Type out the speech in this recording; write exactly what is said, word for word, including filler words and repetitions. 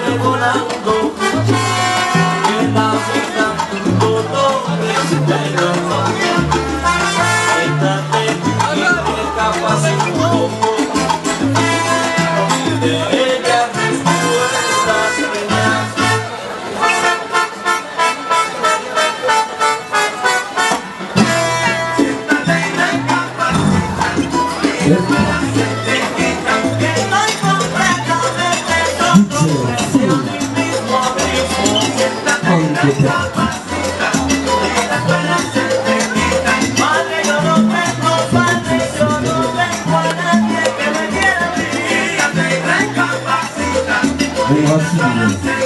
volando, que la vida dolores pero no. Quédate y recapacito de ella respuestas penas. Siéntate y recapacita. Madre, yo no tengo padre, yo no tengo a nadie que me quiera. Recapacita.